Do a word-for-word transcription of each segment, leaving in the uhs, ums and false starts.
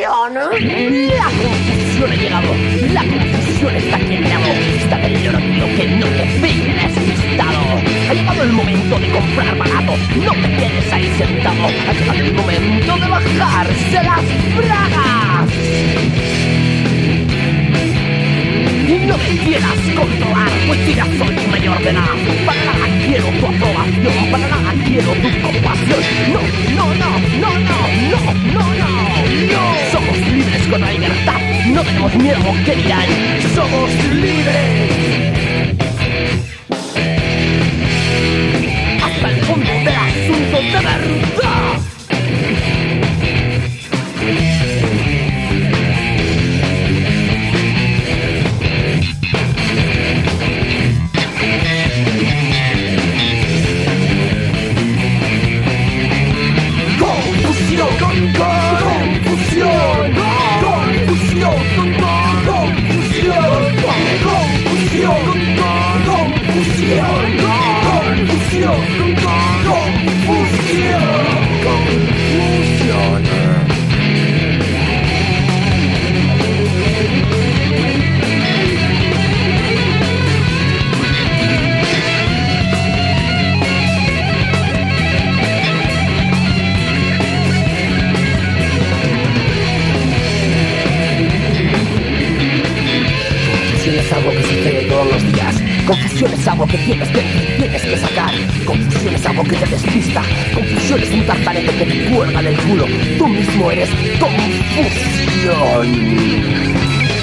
confusión. La confusión ha llegado. La confusión está aquí en la boquista del oro, tío, que no te pille despistado. Ha llegado el momento de comprar barato. No te quedes ahí sentado. Ha llegado el momento de bajarse las bragas. Y no te quieras controlar, pues ya soy mayor de edad. Para nada quiero tu aprobación, para nada quiero tu compasión. No, no, no, no, no, no, no, no, no. Somos libres con la libertad, no tenemos miedo a lo que dirán. Somos libres. Hasta el fondo del asunto de verdad. Confusión, confusión, confusión, confusión, confusión, confusión, confusión, confusión. Es algo que sucede todos los días. Confusión es algo que tienes que, tienes que sacar. Confusión es algo que te despista. Confusión es un tartarete que te cuelga del culo. Tú mismo eres confusión.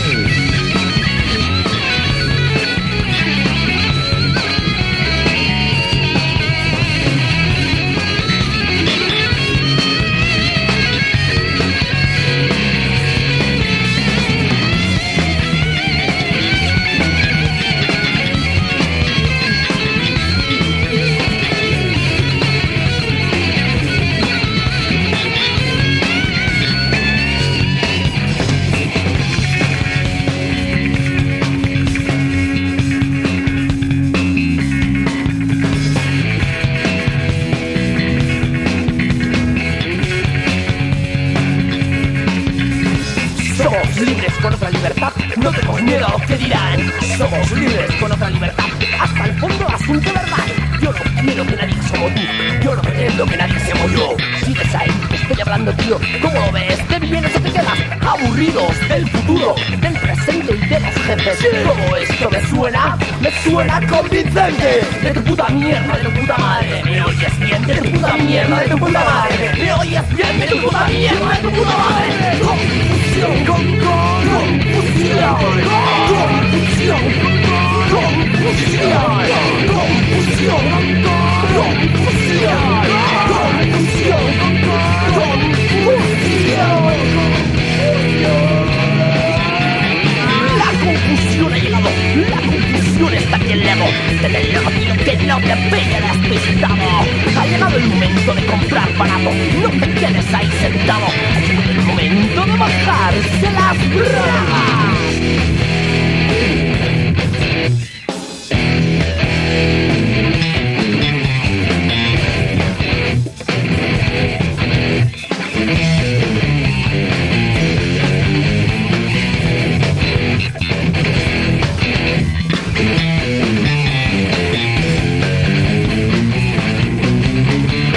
Somos libres con otra libertad, no tenemos miedo a lo que dirán. Somos libres con otra libertad, hasta el fondo asunto verdad. Yo no quiero que nadie sea como tú, yo no pretendo que nadie sea como yo. Sigues ahí, te estoy hablando, tío, ¿cómo lo ves? ¿Te vienes o te quedas? Aburridos del futuro, del presente y de los jefes. Todo esto me suena, me suena convincente. De tu puta mierda, de tu puta madre. ¿Me oyes bien? De tu puta mierda, de tu puta madre. ¿Me oyes bien? De tu puta mierda, de tu puta madre. Confusión, con, con, confusión, confusión, confusión, confusión, confusión, confusión, confusión. La confusión ha llegado, la confusión está aquí en Lego. Ten el logo, tío, que no te pille despistado. Ha llegado el momento de comprar barato, no te quedes ahí sentado. Ha llegado el momento de bajarse las bragas.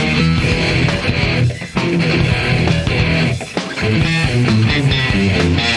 We'll be right back.